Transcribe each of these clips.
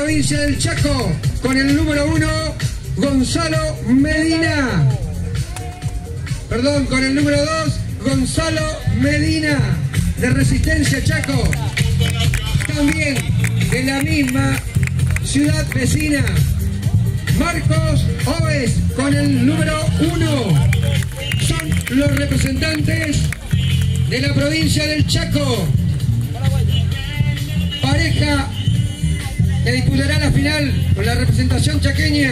provincia del Chaco, con el número 1, Gonzalo Medina. Perdón, con el número 2, Gonzalo Medina, de Resistencia Chaco. También de la misma ciudad vecina, Marcos Oves, con el número 1. Son los representantes de la provincia del Chaco. Pareja que disputará la final con la representación chaqueña,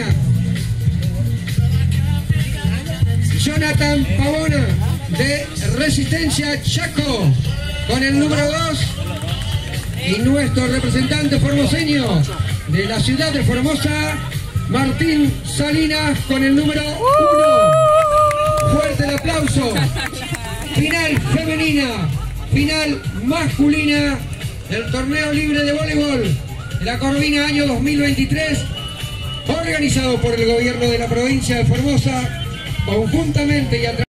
Jonathan Pavona, de Resistencia Chaco, con el número 2, y nuestro representante formoseño de la ciudad de Formosa, Martín Salinas, con el número 1. Fuerte el aplauso. Final femenina, final masculina del torneo libre de voleibol de la Corvina año 2023, organizado por el gobierno de la provincia de Formosa, conjuntamente y a través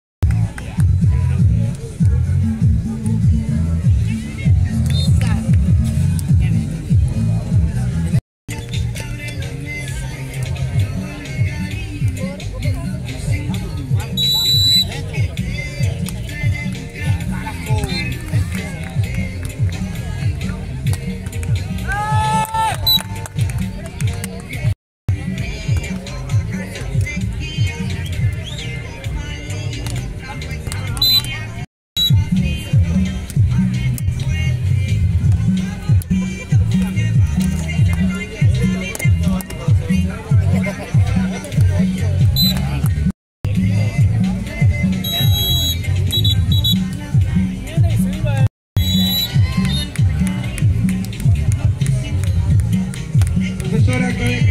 profesora